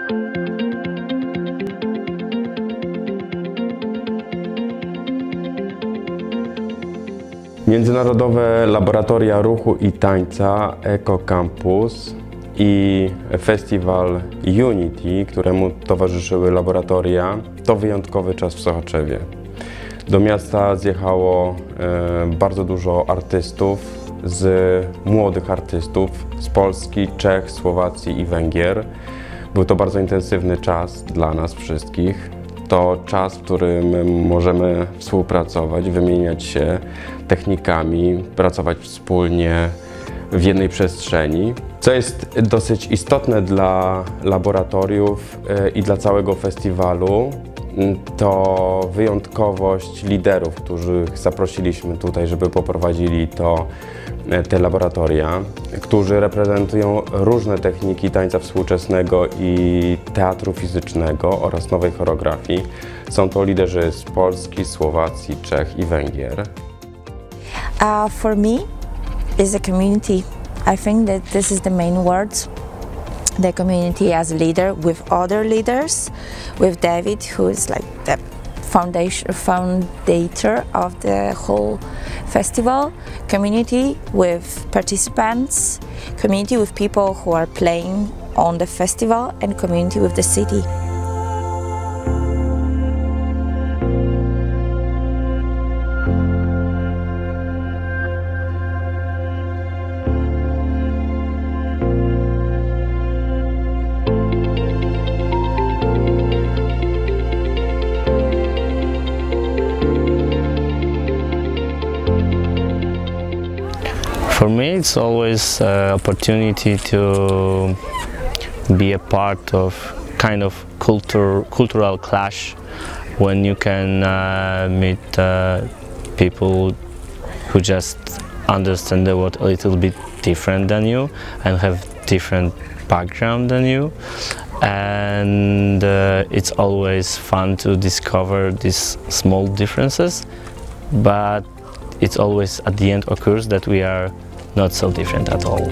Międzynarodowe Laboratoria Ruchu i Tańca EcoCampus i festiwal Unity, któremu towarzyszyły laboratoria, to wyjątkowy czas w Sochaczewie. Do miasta zjechało bardzo dużo artystów, młodych artystów z Polski, Czech, Słowacji i Węgier. Był to bardzo intensywny czas dla nas wszystkich. To czas, w którym możemy współpracować, wymieniać się technikami, pracować wspólnie w jednej przestrzeni. Co jest dosyć istotne dla laboratoriów i dla całego festiwalu, to wyjątkowość liderów, których zaprosiliśmy tutaj, żeby poprowadzili te laboratoria, którzy reprezentują różne techniki tańca współczesnego i teatru fizycznego oraz nowej choreografii. Są to liderzy z Polski, Słowacji, Czech i Węgier. For me, is the community. I think that this is the main word. The community as a leader with other leaders, with David, who is like the founder of the whole festival, community with participants, community with people who are playing on the festival, and community with the city. For me, it's always an opportunity to be a part of kind of cultural clash when you can meet people who just understand the world a little bit different than you and have different background than you. And it's always fun to discover these small differences, but it always at the end occurs that we are not so different at all.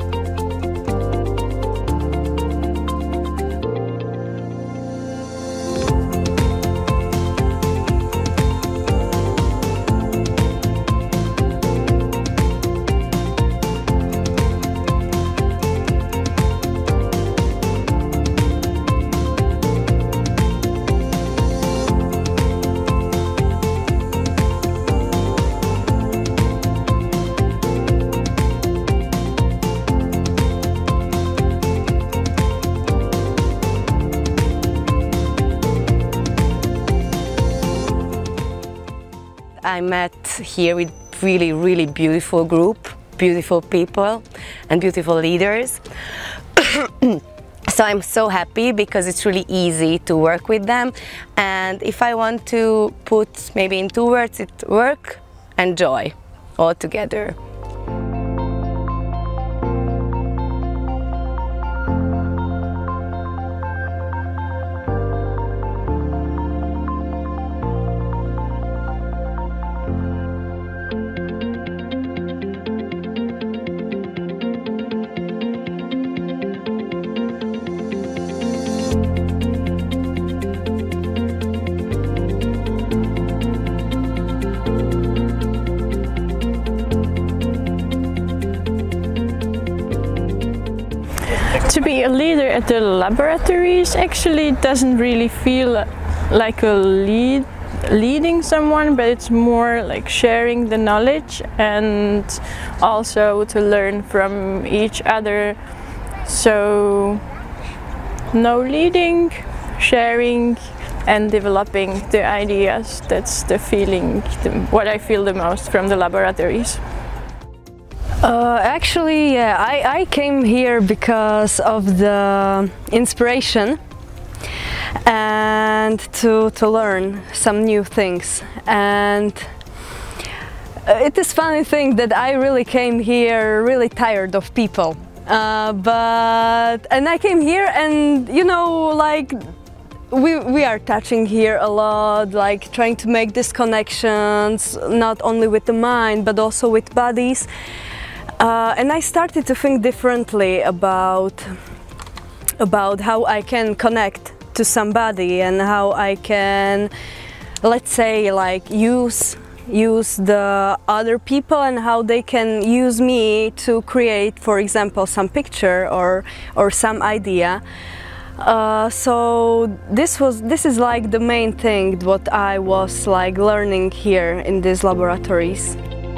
I met here with really beautiful group, beautiful people and beautiful leaders. So I'm so happy because it's really easy to work with them, and if I want to put maybe in 2 words, it's work and joy all together. To be a leader at the laboratories actually doesn't really feel like a leading someone, but it's more like sharing the knowledge and also to learn from each other. So no leading, sharing and developing the ideas. That's the feeling, what I feel the most from the laboratories. Actually, yeah, I came here because of the inspiration and to learn some new things. And it is funny thing that I really came here really tired of people. And I came here and, you know, like we are touching here a lot, like trying to make these connections not only with the mind but also with bodies. And I started to think differently about about how I can connect to somebody and how I can, let's say, like use the other people and how they can use me to create, for example, some picture or some idea. So this is like the main thing what I was like learning here in these laboratories.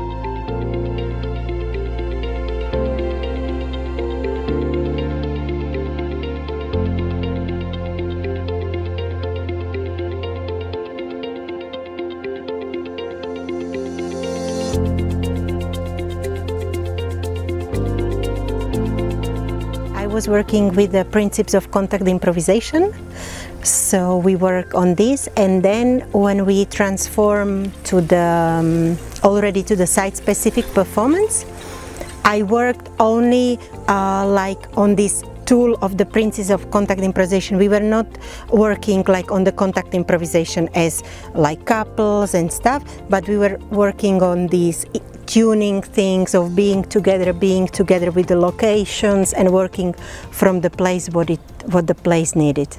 I was working with the principles of contact improvisation, so we work on this, and then when we transform to the already to the site-specific performance, I worked only like on this tool of the principles of contact improvisation. We were not working like on the contact improvisation as like couples and stuff, but we were working on these tuning things of being together with the locations and working from the place what the place needed.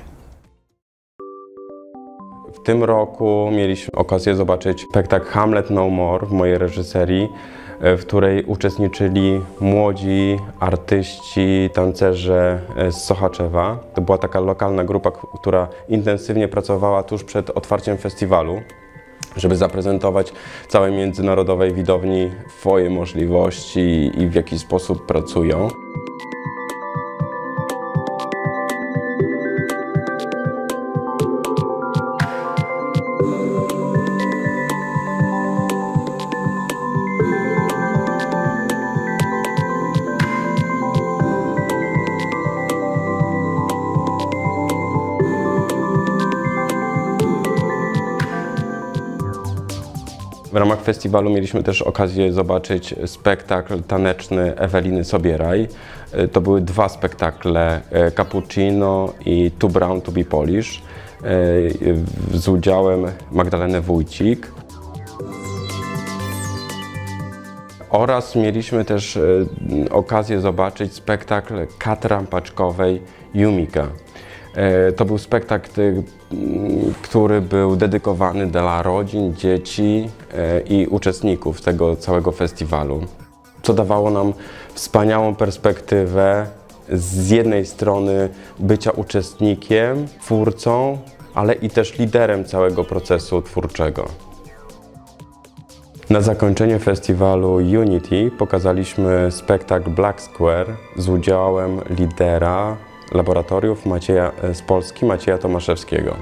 W tym roku mieliśmy okazję zobaczyć spektakl Hamlet No More w mojej reżyserii, w której uczestniczyli młodzi artyści, tancerze z Sochaczewa. To była taka lokalna grupa, która intensywnie pracowała tuż przed otwarciem festiwalu, żeby zaprezentować całej międzynarodowej widowni swoje możliwości i w jaki sposób pracują. W ramach festiwalu mieliśmy też okazję zobaczyć spektakl taneczny Eweliny Sobieraj. To były dwa spektakle, Cappuccino i Too Brown to be Polish, z udziałem Magdaleny Wójcik. Oraz mieliśmy też okazję zobaczyć spektakl Katrampaczkowej Jumika. To był spektakl, który był dedykowany dla rodzin, dzieci i uczestników tego całego festiwalu, co dawało nam wspaniałą perspektywę z jednej strony bycia uczestnikiem, twórcą, ale i też liderem całego procesu twórczego. Na zakończenie festiwalu Unity pokazaliśmy spektakl Black Square z udziałem lidera laboratoriów z Polski Macieja Tomaszewskiego.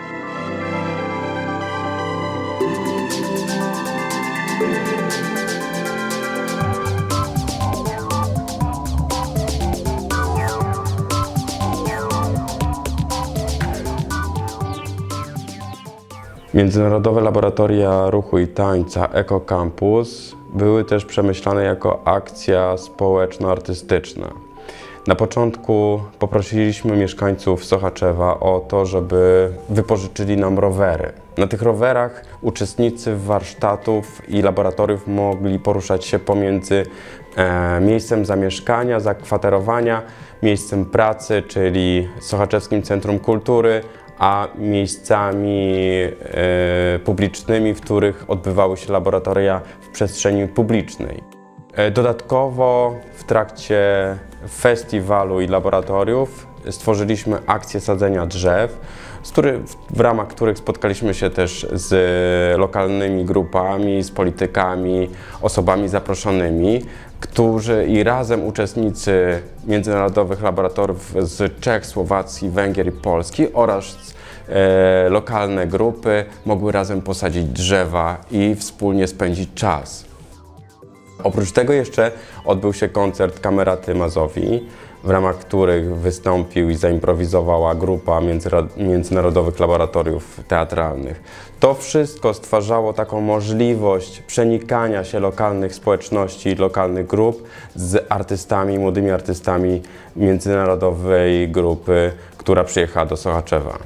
Międzynarodowe Laboratoria Ruchu i Tańca Eco Campus były też przemyślane jako akcja społeczno-artystyczna. Na początku poprosiliśmy mieszkańców Sochaczewa o to, żeby wypożyczyli nam rowery. Na tych rowerach uczestnicy warsztatów i laboratoriów mogli poruszać się pomiędzy miejscem zamieszkania, zakwaterowania, miejscem pracy, czyli Sochaczewskim Centrum Kultury, a miejscami publicznymi, w których odbywały się laboratoria w przestrzeni publicznej. Dodatkowo w trakcie festiwalu i laboratoriów stworzyliśmy akcję sadzenia drzew, w ramach których spotkaliśmy się też z lokalnymi grupami, z politykami, osobami zaproszonymi, którzy i razem uczestnicy międzynarodowych laboratoriów z Czech, Słowacji, Węgier i Polski oraz lokalne grupy mogły razem posadzić drzewa i wspólnie spędzić czas. Oprócz tego jeszcze odbył się koncert Kameraty Mazowi, w ramach których wystąpił i zaimprowizowała grupa międzynarodowych laboratoriów teatralnych. To wszystko stwarzało taką możliwość przenikania się lokalnych społeczności, lokalnych grup z artystami, młodymi artystami międzynarodowej grupy, która przyjechała do Sochaczewa.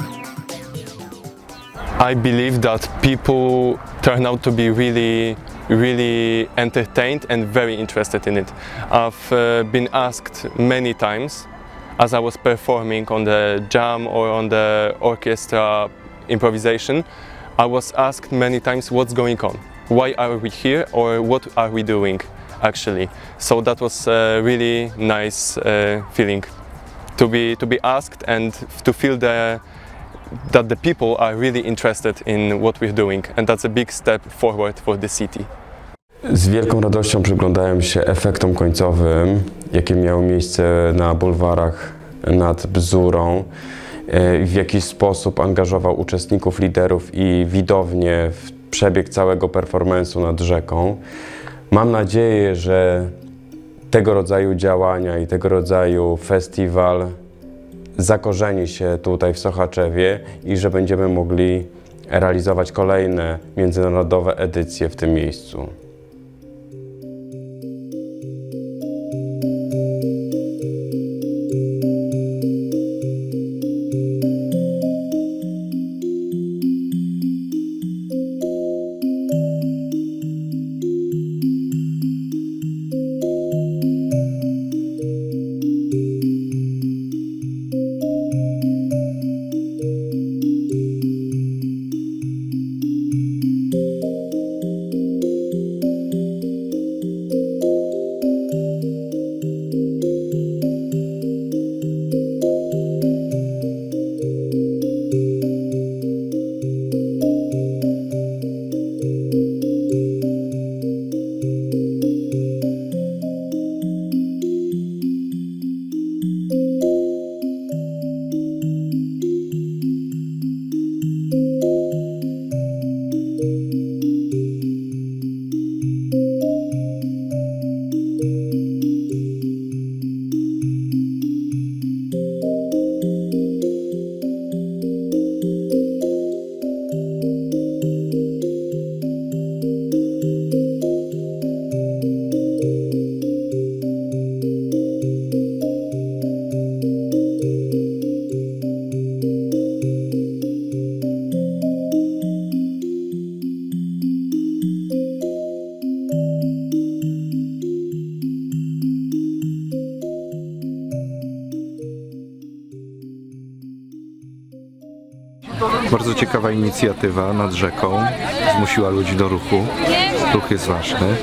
I believe that people turn out to be really really entertained and very interested in it. I've been asked many times as I was performing on the jam or on the orchestra improvisation, I was asked many times what's going on, why are we here, or what are we doing actually. So that was a really nice feeling to be asked and to feel that the people are really interested in what we're doing, and that's a big step forward for the city. Z wielką radością przyglądałem się efektom końcowym, jakie miały miejsce na bulwarach nad Bzurą. W jakiś sposób angażował uczestników, liderów i widownię w przebieg całego performance'u nad rzeką. Mam nadzieję, że tego rodzaju działania i tego rodzaju festiwal zakorzeni się tutaj w Sochaczewie i że będziemy mogli realizować kolejne międzynarodowe edycje w tym miejscu. Bardzo ciekawa inicjatywa nad rzeką, zmusiła ludzi do ruchu. Ruch jest ważny.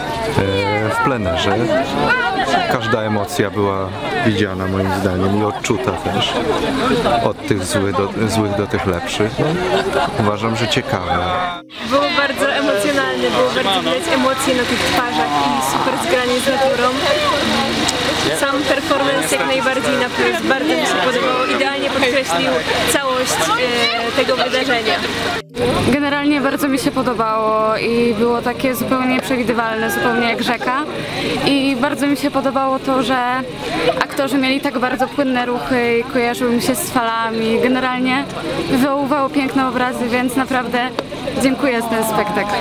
W plenerze każda emocja była widziana moim zdaniem i odczuta też. Od tych złych do tych lepszych. No, uważam, że ciekawe. Było bardzo emocjonalne, było bardzo widać emocje na tych twarzach i super zgranie z naturą. Sam performance jak najbardziej na plus, bardzo mi się podobało, idealnie podkreślił całość tego wydarzenia. Generalnie bardzo mi się podobało i było takie zupełnie przewidywalne, zupełnie jak rzeka. I bardzo mi się podobało to, że aktorzy mieli tak bardzo płynne ruchy i kojarzyły mi się z falami. Generalnie wywoływało piękne obrazy, więc naprawdę dziękuję za ten spektakl.